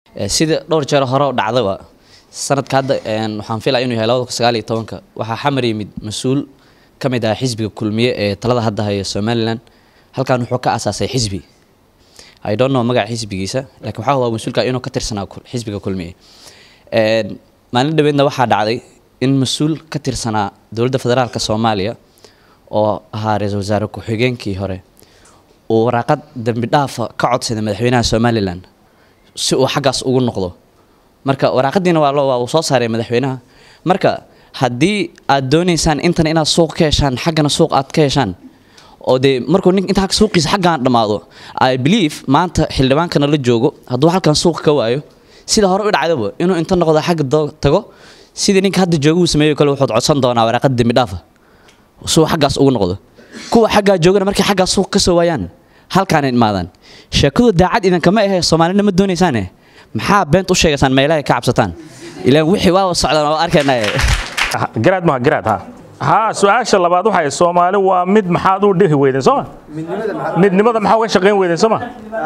sida dhowr jeer hore oo dhacdaba sanadka hadda waxaan filayaa inuu yahay 2019 waxa xamar yimid mas'uul kamid ah xisbiga kulmiye ee talada hadda haya Somaliland halkan wuxuu ka asaasay xisbi I don't know magaca xisbigiisa laakiin waxa uu mas'uulka inuu ka tirsanaa xisbiga kulmiye maalin dhaweedna waxa dhacday in mas'uul ka tirsanaa dawladda federaalka Soomaaliya oo ahaa ra'iisul wasaare ku-xigeenkii hore oo waraqad dambi dhaaf ka codsaday madaxweynaha Somaliland si uu xagaas ugu noqdo marka waraqadiina waa soo saaray madaxweynaha marka haddii aad doonaysaan intan inaad suuq ka heshaan xaggana suuq aad ka heshaan oo de markuu nin inta suuqiisa xaggan dhamaado I believe maanta xildhibaankana la joogo hadduu halkan suuq ka waayo sida hore u dhacdaba inuu inta noqdo xagga tago sidii ninka hadda joogo uu sameeyo kale wuxuu codsan doonaa waraqad dambi dhaaf soo xagaas ugu noqdo kuwa xagga joogana markii xagga suuq ka soo waayaan halkaan imaadaan sheekadu daacad idan kama ahay Soomaalina ma doonaysaan maxaa beent u sheegaysaan meelaha ka cabsataan ilaa wixii waa socdaan oo arkaynaa garaad ha su'aasha labaad waxa Soomaali waa mid maxaad u dhihi weydeen Soomaa midnimada maxaa uga shaqeyn weydeen Soomaa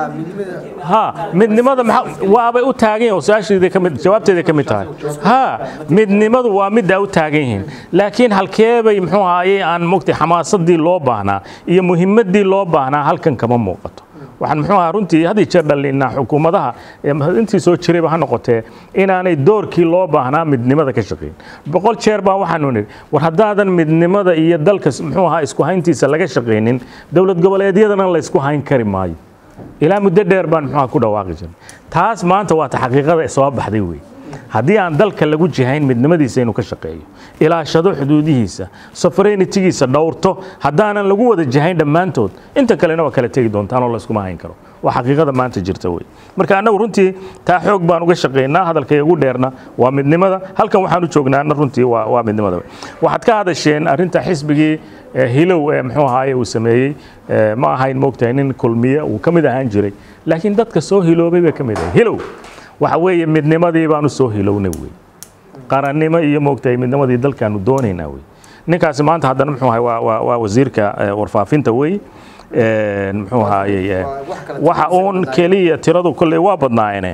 ha midnimada maxaa waabay u taagan yihiin su'aasheeda kamid jawaabteeda kamid tahay ha midnimadu waa mid ay u taagan yihiin laakiin halkeebay muxuu ahaayay aan mugtay xamaasadii loo baahnaa iyo muhiimadii loo baahnaa halkan kama muuqato waxaan muxuu ahaa runtii hadii jeer dhalinaa xukuumadaha intii soo jiray ba noqotee inaanay doorkii loo baahnaa midnimada ka shaqeyn boqol jeer baa waxaan nidhi war hadaadan midnimada iyo dalka muxuu ahaa isku hayntiisa laga shaqeynin dawlad goboleedyadana la isku hayn kari maayo ilaa muddo dheer baan muxuu ku dhawaaqi jiray taas maanta waa xaqiiqada soo baxday weey haddii aan dalka lagu jihayn midnimadiisa inuu ka shaqeeyo ilaashado xuduudihiisa sovereignty-giisa dhowrto haddaanan lagu wada jihayn dhammaantood inta kalena waa kala tegi doontaan oo la isku hayn karo waa xaqiiqada maanta jirta weey marka anagu runtii taa xoog baan uga shaqeynaa hadalka ugu dheerna waa midnimada halkan waxaan u joognaana runtii waa midnimada waxaad ka hadasheen arinta xisbigii hilow muxuu ahaayay uu sameeyay ma ahayn moogtahay nin kulmiye uu kamid ahaan jiray laakiin dadka soo hiloobay bay kamid ah hilow waxa weeye midnimadii baan u soo hilownay weey qarannimo iyo moogtahay midnimadii dalkaanu doonaynaa weey ninkaas maanta haddana muxuu ahay waa wasiirka warfaafinta weey muxuu ahaayay waxa uun kaliya tiradu kulay waa badnaayeen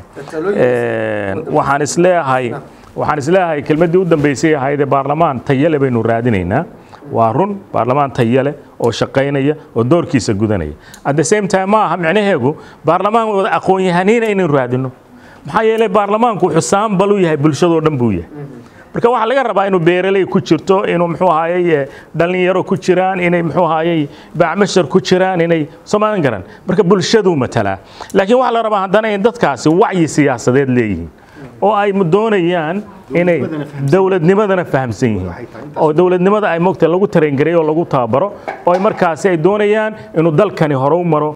waxaan isleeyahay kelmadii u dambeysay ahayd baarlamaan tayale baynu raadinaynaa waa run baarlamaan tayale oo shaqeynaya oo doorkiisa gudanaya at the same time ma aha micnaheegu baarlamaan wada aqoon yahanina inaynu raadino maxaa yeelay baarlamaanku xusaan bal u yahay bulshada oo dhan buu yahay marka waxa laga rabaa inuu beeraley ku jirto inuu muxuu ahaayay dhalinyaro ku jiraan inay muxuu ahaayay baacmashar ku jiraan inay Soomaalian garan marka bulshadu matala laakiin waxa la rabaa haddana in dadkaasi wacyi siyaasadeed leeyihiin oo ay doonayaan inay dawladnimadana fahamsan yihiin oo dawladnimada ay moogta lagu tareen gareeyo lagu tababaro oo markaas ay doonayaan inuu dalkani hore u maro